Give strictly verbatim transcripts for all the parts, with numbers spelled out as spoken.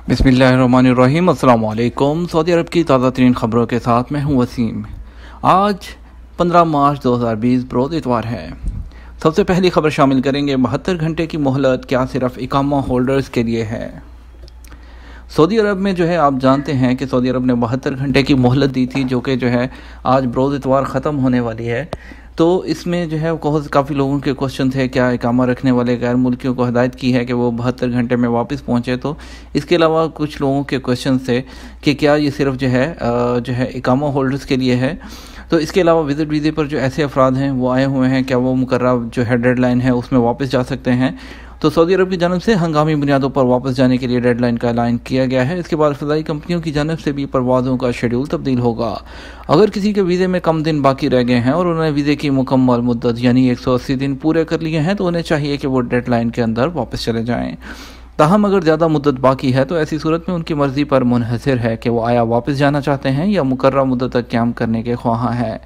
बिस्मिल्लाहिर्रहमानिर्रहीम। अस्सलाम वालेकुम। सऊदी अरब की ताज़ा तरीन ख़बरों के साथ मैं हूँ वसीम। आज पंद्रह मार्च दो हज़ार बीस बरोज़ इतवार है। सबसे पहली खबर शामिल करेंगे बहत्तर घंटे की मोहलत क्या सिर्फ इकामा होल्डर्स के लिए है। सऊदी अरब में जो है आप जानते हैं कि सऊदी अरब ने बहत्तर घंटे की मोहलत दी थी, जो कि जो है आज बरोज़ इतवार ख़त्म होने वाली है। तो इसमें जो है बहुत काफ़ी लोगों के क्वेश्चन थे, क्या इकामा रखने वाले गैर मुल्कियों को हिदायत की है कि वो बहत्तर घंटे में वापस पहुँचे। तो इसके अलावा कुछ लोगों के क्वेश्चन थे कि क्या ये सिर्फ जो है जो है इकामा होल्डर्स के लिए है। तो इसके अलावा विज़िट वीज़े पर जो ऐसे अफराद हैं वो आए हुए हैं, क्या वो मुकर्रर जो है डेडलाइन है उसमें वापस जा सकते हैं। तो सऊदी अरब की जानब से हंगामी बुनियादों पर वापस जाने के लिए डेडलाइन का ऐलान किया गया है। इसके बाद फ़िज़ाई कंपनियों की जानब से भी परवाज़ों का शेड्यूल तब्दील होगा। अगर किसी के वीज़े में कम दिन बाकी रह गए हैं और उन्होंने वीज़े की मुकम्मल मुद्दत यानी एक सौ अस्सी दिन पूरे कर लिए हैं तो उन्हें चाहिए कि वो डेडलाइन के अंदर वापस चले जाएँ। ताहम अगर ज़्यादा मुद्दत बाकी है तो ऐसी सूरत में उनकी मर्ज़ी पर मुनहसर है कि वो आया वापस जाना चाहते हैं या मुकर्रर मुद्दत तक क़याम करने के ख्वाह हैं।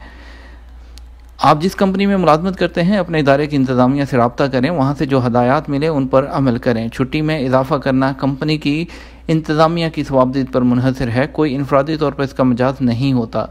आप जिस कंपनी में मुलाजमत करते हैं अपने इदारे की इंतज़ामिया से रब्ता करें, वहाँ से जो हदायत मिले उन पर अमल करें। छुट्टी में इजाफ़ा करना कंपनी की इंतज़ामिया की सवाबदीद पर मुनहसर है, कोई इनफरादी तौर पर इसका मजाज नहीं होता।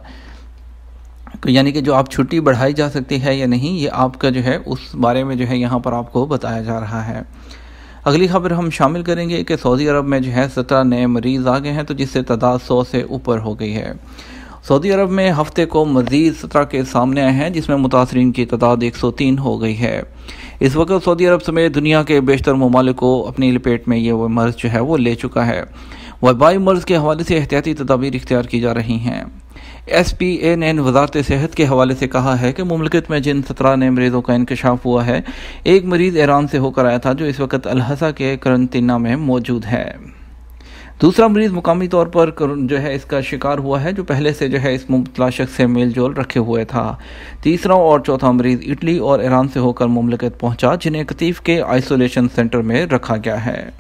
यानी कि जो आप छुट्टी बढ़ाई जा सकती है या नहीं, ये आपका जो है उस बारे में जो है यहाँ पर आपको बताया जा रहा है। अगली खबर हम शामिल करेंगे कि सऊदी अरब में जो है सत्रह नए मरीज़ आ गए हैं, तो जिससे तादाद सौ से ऊपर हो गई है। सऊदी अरब में हफ्ते को मज़ीद सत्रह के सामने आए हैं, जिसमें मुतासरीन की तादाद एक सौ तीन हो गई है। इस वक्त सऊदी अरब समेत दुनिया के बेशतर ममालिक को अपनी लपेट में ये वो मर्ज़ जो है वो ले चुका है। वबाई मर्ज़ के हवाले से एहतियाती तदाबीर इख्तियार की जा रही हैं। एस पी ए ने वज़ारत सेहत के हवाले से कहा है कि मुमलिकत में जिन सत्रह नए मरीज़ों का इंकशाफ हुआ है, एक मरीज़ ईरान से होकर आया था जो इस वक्त अल-हसा के करंतना में मौजूद है। दूसरा मरीज़ मुकामी तौर पर जो है इसका शिकार हुआ है, जो पहले से जो है इस मुब्तला शख्स से मेल जोल रखे हुए था। तीसरा और चौथा मरीज़ इटली और ईरान से होकर मुमलिकत पहुंचा, जिन्हें कतीफ के आइसोलेशन सेंटर में रखा गया है।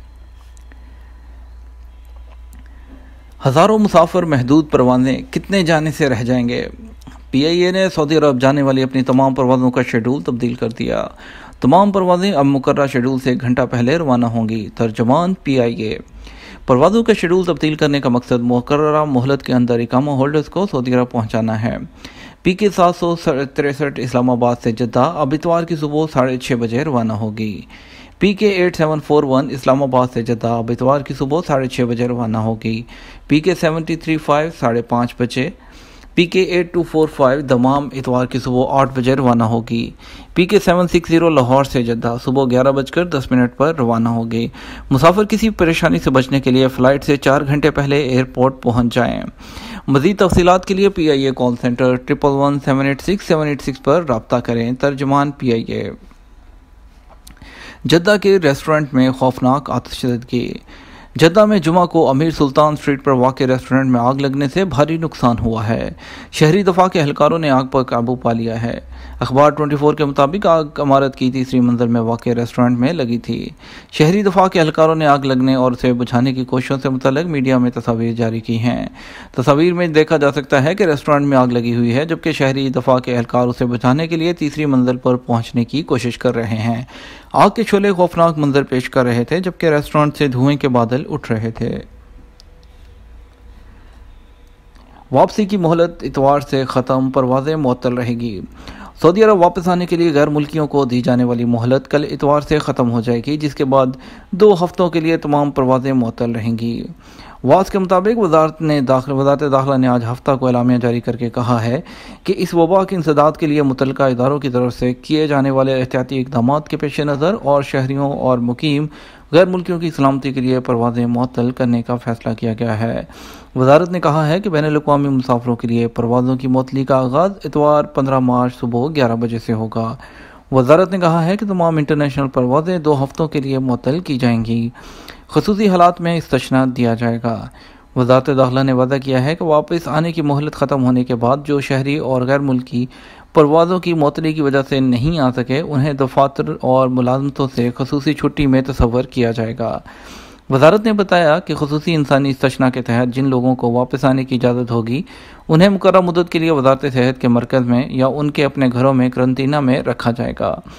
हज़ारों मुसाफिर महदूद परवाज़ें कितने जाने से रह जाएंगे। पी आई ए ने सऊदी अरब जाने वाली अपनी तमाम परवाज़ों का शेड्यूल तब्दील कर दिया। तमाम परवाज़ें अब मुकर्रर शेड्यूल से एक घंटा पहले रवाना होंगी। तर्जुमान पी आई ए। परवाज़ों का शेड्यूल तब्दील करने का मकसद मुकर्ररा मोहलत के अंदर इकामा होल्डर्स को सऊदी अरब पहुँचाना है। पी के सात सौ तिरसठ इस्लामाबाद से जद्दा अब इतवार की सुबह साढ़े छः बजे रवाना होगी। P K eight seven four one Islamabad से जद्दा अब इतवार की सुबह साढ़े छः बजे रवाना होगी। पी के सेवेंटी थ्री फाइव साढ़े पाँच बजे। P K eight two four five Dammam इतवार की सुबह आठ बजे रवाना होगी। पी के सेवन सिक्स ज़ीरो लाहौर से जद्दा सुबह ग्यारह बजकर दस मिनट पर रवाना होगी। मुसाफिर किसी परेशानी से बचने के लिए फ़्लाइट से चार घंटे पहले एयरपोर्ट पहुंच जाएं। मज़ीद तफसीलात के लिए P I A call centre triple one seven eight six seven eight six पर रब्ता करें। तर्जुमान पी आई ए। जद्दा के रेस्टोरेंट में खौफनाक आतिशबाजी। जद्दा में जुमा को अमीर सुल्तान स्ट्रीट पर वाक़ रेस्टोरेंट में आग लगने से भारी नुकसान हुआ है। शहरी दफा के एहलकारों ने आग पर काबू पा लिया है। अखबार चौबीस के मुताबिक आग इमारत की तीसरी मंजिल में वाक़ रेस्टोरेंट में लगी थी। शहरी दफा के एहलकारों ने आग लगने और उसे बुझाने की कोशिशों से मुतल्लिक़ मीडिया में तस्वीर जारी की हैं। तस्वीर में देखा जा सकता है कि रेस्टोरेंट में आग लगी हुई है, जबकि शहरी दफा के एहलकार उसे बुझाने के लिए तीसरी मंजिल पर पहुँचने की कोशिश कर रहे हैं। आग के शोले खौफनाक मंजर पेश कर रहे थे, जबकि रेस्टोरेंट से धुएं के बादल उठ रहे थे। वापसी की मोहलत इतवार से ख़त्म, परवाज़ें मुअत्तल रहेगी। सऊदी अरब वापस आने के लिए गैर मुल्कियों को दी जाने वाली मोहलत कल इतवार से ख़त्म हो जाएगी, जिसके बाद दो हफ्तों के लिए तमाम परवाज़ें मुअत्तल रहेंगी। वास के मुताबिक वजारत ने दाखिल वजारत दाखिला ने आज हफ्ता को एलामिया जारी करके कहा है कि इस वबा के इंसदाद के लिए मुतल्लिका इदारों की तरफ से किए जाने वाले एहतियाती इक़दाम के पेश नज़र और शहरियों और मुकीम गैर मुल्कियों की सलामती के लिए परवाज़ें मुअत्तल करने का फ़ैसला किया गया है। वजारत ने कहा है कि बैनुल-अक़वामी मुसाफिरों के लिए परवाज़ों की मुअत्तली का आगाज़ इतवार पंद्रह मार्च सुबह ग्यारह बजे से होगा। वजारत ने कहा है कि तमाम इंटरनेशनल परवाज़ें दो हफ्तों के लिए मुअत्तल की जाएंगी। ख़ुसूसी हालात में इस्तिस्ना दिया जाएगा। वज़ारत दाखिला ने वादा किया है कि वापस आने की मोहलत ख़त्म होने के बाद जो शहरी और गैर मुल्की परवाज़ों की मुअत्तली की वजह से नहीं आ सके, उन्हें दफ़ातर और मुलाज़मतों से ख़ुसूसी छुट्टी में तसव्वुर किया जाएगा। वज़ारत ने बताया कि ख़ुसूसी इंसानी इस्तिस्ना के तहत जिन लोगों को वापस आने की इजाज़त होगी, उन्हें मुकर्रर मुद्दत के लिए वज़ारत सेहत के मरकज़ में या उनके अपने घरों में करंतना में रखा जाएगा।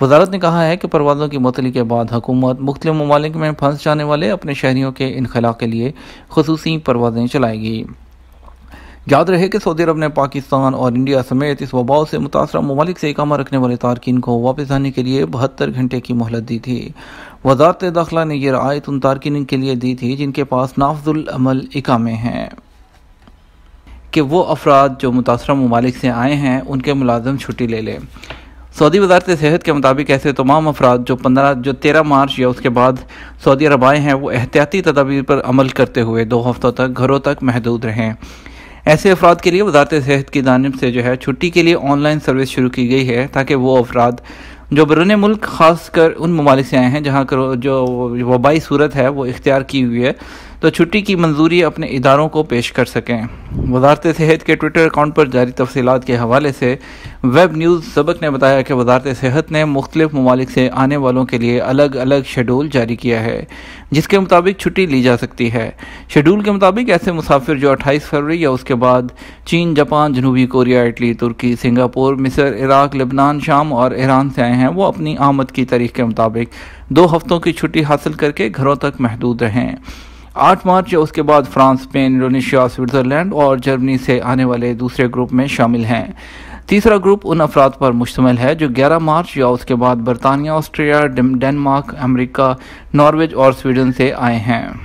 वजारत ने कहा है कि परवाज़ों की मुअत्तली के बाद हुकूमत मुख्तलिफ ममालिक में फंस जाने वाले अपने शहरियों के इनखला के लिए खुसूसी परवाज़ें चलाएगी। याद रहे कि सऊदी अरब ने पाकिस्तान और इंडिया समेत इस वबा से मुतासरा ममालिक से इकामा रखने वाले तारकीन को वापस आने के लिए बहत्तर घंटे की मोहलत दी थी। वजारत दाखिला ने यह रायत उन तारकीन के लिए दी थी जिनके पास नाफजुल अमल इकामे हैं कि वो अफराद जो मुतासरा ममालिक से आए हैं उनके मुलाजम छुट्टी ले लें। सऊदी वजारत सेहत के मुताबिक ऐसे तमाम अफराद जो पंद्रह जो तेरह मार्च या उसके बाद सऊदी अरब आए हैं वो एहतियाती तदाबीर पर अमल करते हुए दो हफ्तों तक घरों तक महदूद रहें। ऐसे अफराद के लिए वजारत सेहत की जानिब से जो है छुट्टी के लिए ऑनलाइन सर्विस शुरू की गई है ताकि वो अफराद जो बैरून मुल्क ख़ासकर उन ममालिक से आए हैं जहाँ जो वबाई सूरत है वो इख्तियार की हुई है तो छुट्टी की मंजूरी अपने इदारों को पेश कर सकें। वजारत सेहत के ट्विटर अकाउंट पर जारी तफसीलात के हवाले से वेब न्यूज़ सबक ने बताया कि वजारत सेहत ने मुख्तलिफ ममालिक से आने वालों के लिए अलग अलग शेड्यूल जारी किया है जिसके मुताबिक छुट्टी ली जा सकती है। शेड्यूल के मुताबिक ऐसे मुसाफिर जो अट्ठाईस फरवरी या उसके बाद चीन, जापान, जनूबी कोरिया, इटली, तुर्की, सिंगापुर, मिस्र, इराक, लेबनान, शाम और ईरान से आए हैं वो अपनी आमद की तारीख के मुताबिक दो हफ्तों की छुट्टी हासिल करके घरों तक महदूद रहें। आठ मार्च या उसके बाद फ्रांस, स्पेन, इंडोनेशिया, स्विट्ज़रलैंड और जर्मनी से आने वाले दूसरे ग्रुप में शामिल हैं। तीसरा ग्रुप उन अफराद पर मुश्तमिल है जो ग्यारह मार्च या उसके बाद बरतानिया, ऑस्ट्रिया, डेनमार्क, अमेरिका, नॉर्वेज और स्वीडन से आए हैं।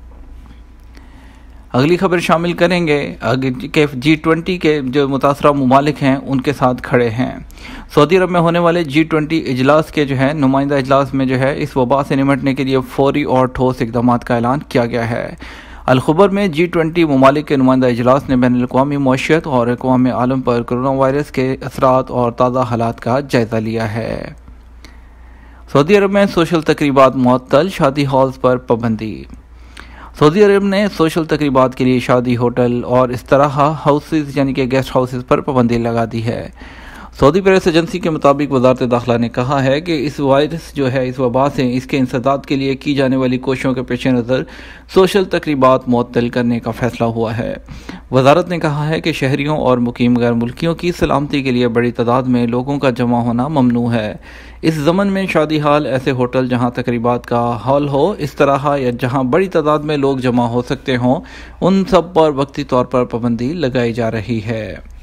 अगली खबर शामिल करेंगे कि जी ट्वेंटी के जो मुतासरा ममालिक हैं उनके साथ खड़े हैं। सऊदी अरब में होने वाले जी ट्वेंटी इजलास के जो है नुमाइंदा इजलास में जो है इस वबा से निमटने के लिए फौरी और ठोस इक़दाम का ऐलान किया गया है। अल-खुबर में जी ट्वेंटी ममालिक के नुमाइंदा इजलास ने बैनुल अक़वामी मईशत और अक़वाम आलम पर कोरोना वायरस के असरात और ताज़ा हालात का जायज़ा लिया है। सऊदी अरब में सोशल तकरीबात मुअत्तल, शादी हॉल्स पर पाबंदी। सऊदी अरब ने सोशल तकरीबात के लिए शादी होटल और इस तरह हाउसेज यानी कि गेस्ट हाउसेज पर पाबंदी लगा दी है। सऊदी प्रेस एजेंसी के मुताबिक वजारत दाखिला ने कहा है कि इस वायरस जो है इस वबा से इसके इंसदाद के लिए की जाने वाली कोशिशों के पेश नज़र सोशल तकरीबात मुअत्तल करने का फैसला हुआ है। वजारत ने कहा है कि शहरियों और मुकीम गैर मुल्कियों की सलामती के लिए बड़ी तादाद में लोगों का जमा होना ममनू है। इस ज़मन में शादी हाल ऐसे होटल जहां तकरीबात का हॉल हो इस तरह या जहां बड़ी तादाद में लोग जमा हो सकते हों उन सब पर वक्ती तौर पर पाबंदी लगाई जा रही है।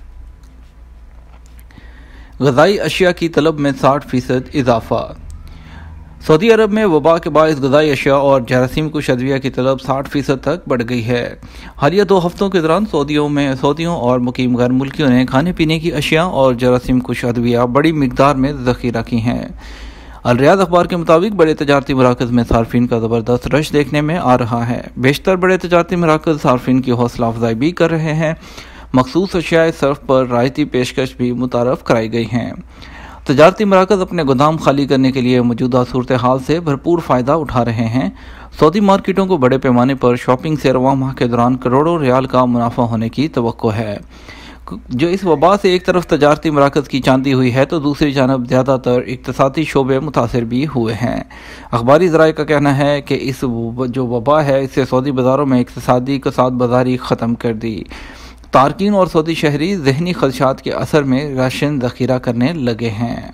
ग़ज़ाई अशिया की तलब में साठ फीसद इजाफा। सऊदी अरब में वबा के बायस ग़ज़ाई अशिया और जरासीम कुश अद्विया की तलब साठ फीसद तक बढ़ गई है। हालिया दो हफ्तों के दौरान सऊदियों में सऊदियों और मुकीम गैर मुल्कियों ने खाने पीने की अशिया और जरासीम कुश अद्विया बड़ी मिकदार में ज़ख़ीरा की हैं। अल रियाद अखबार के मुताबिक बड़े तजारती मराकज़ में सार्फिन का ज़बरदस्त रश देखने में आ रहा है। बेशतर बड़े तजारती मराकज़ सार्फिन की हौसला अफजाई भी कर रहे हैं। मखसूस अशियाए सर्फ पर रायती पेशकश भी मुतारफ़ कराई गई हैं। तजारती मराकज़ अपने गोदाम खाली करने के लिए मौजूदा सूरत हाल से भरपूर फ़ायदा उठा रहे हैं। सऊदी मार्केटों को बड़े पैमाने पर शॉपिंग से रवा माह के दौरान करोड़ों रियाल का मुनाफा होने की तवक्को है। जो इस वबा से एक तरफ तजारती मराकज़ की चांदी हुई है तो दूसरी जानब ज़्यादातर इक़्तिसादी शोबे मुतासर भी हुए हैं। अखबारी ज़राए का कहना है कि इस जो वबा है इससे सऊदी बाज़ारों में इक़्तिसादी कसाद बाज़ारी ख़त्म कर दी। तारकीन और सऊदी शहरी ज़हनी खदशात के असर में राशन ज़ख़ीरा करने लगे हैं।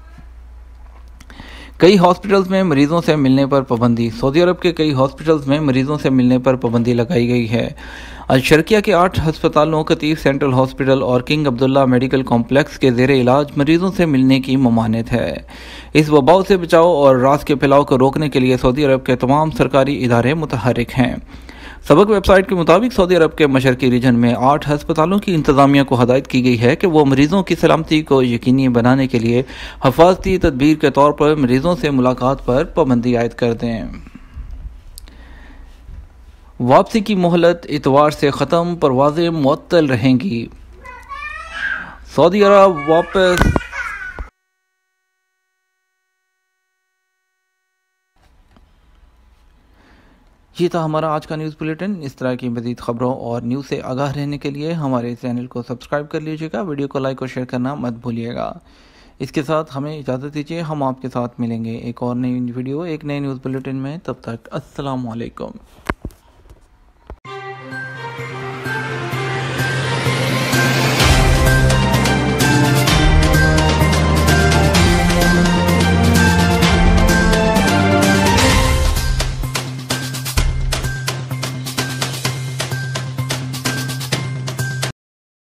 कई हॉस्पिटल्स में मरीजों से मिलने पर पाबंदी। सऊदी अरब के कई हॉस्पिटल्स में मरीजों से मिलने पर पाबंदी लगाई गई है। अल-शर्किया के आठ हस्पतालों, कतीफ सेंट्रल हॉस्पिटल और किंग अब्दुल्ला मेडिकल कॉम्प्लेक्स के ज़ेरे इलाज मरीजों से मिलने की ममानियत है। इस वबाव से बचाव और रास के फैलाव को रोकने के लिए सऊदी अरब के तमाम सरकारी इदारे मुतहर्रिक हैं। सबक वेबसाइट के मुताबिक सऊदी अरब के मशरकी रीजन में आठ हस्पतालों की इंतज़ामिया को हदायत की गई है कि वो मरीजों की सलामती को यकीनी बनाने के लिए हिफाजती तदबीर के तौर पर मरीजों से मुलाकात पर पाबंदी आयद कर दें। वापसी की मोहलत इतवार से ख़त्म, परवाज़ें मुअत्तल रहेंगी। सऊदी अरब वापस ये था हमारा आज का न्यूज़ बुलेटिन। इस तरह की मज़ीद ख़बरों और न्यूज़ से आगाह रहने के लिए हमारे चैनल को सब्सक्राइब कर लीजिएगा। वीडियो को लाइक और शेयर करना मत भूलिएगा। इसके साथ हमें इजाज़त दीजिए। हम आपके साथ मिलेंगे एक और नई वीडियो, एक नए न्यूज़ बुलेटिन में। तब तक अस्सलाम वालेकुम।